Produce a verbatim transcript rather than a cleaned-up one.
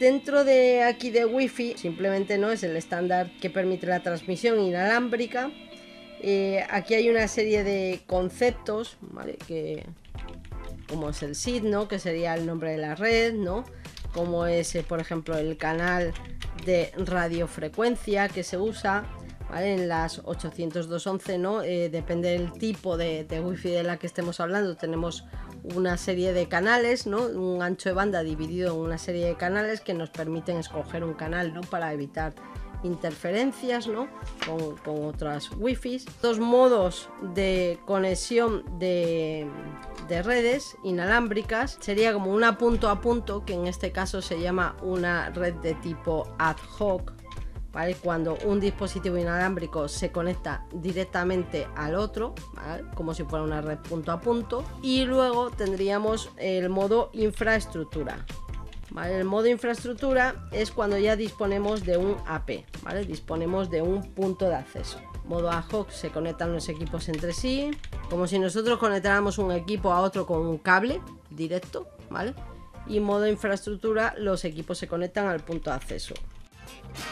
Dentro de aquí de Wi-Fi, simplemente no es el estándar que permite la transmisión inalámbrica. Eh, aquí hay una serie de conceptos, ¿vale? Que, como es el S I D, ¿no? Que sería el nombre de la red, ¿no? Como es, eh, por ejemplo, el canal de radiofrecuencia que se usa, ¿vale? En las ochocientos dos punto once, ¿no? Eh, depende del tipo de, de Wi-Fi de la que estemos hablando. Tenemos una serie de canales, ¿no? Un ancho de banda dividido en una serie de canales que nos permiten escoger un canal, ¿no? Para evitar interferencias, ¿no? con, con otras Wi-Fi. Dos modos de conexión de, de redes inalámbricas sería como una punto a punto, que en este caso se llama una red de tipo ad hoc, ¿vale? Cuando un dispositivo inalámbrico se conecta directamente al otro, ¿vale? Como si fuera una red punto a punto. Y luego tendríamos el modo infraestructura. ¿Vale? El modo infraestructura es cuando ya disponemos de un A P, ¿vale? Disponemos de un punto de acceso. Modo ad hoc, se conectan los equipos entre sí, como si nosotros conectáramos un equipo a otro con un cable directo, ¿vale? Y modo infraestructura, los equipos se conectan al punto de acceso.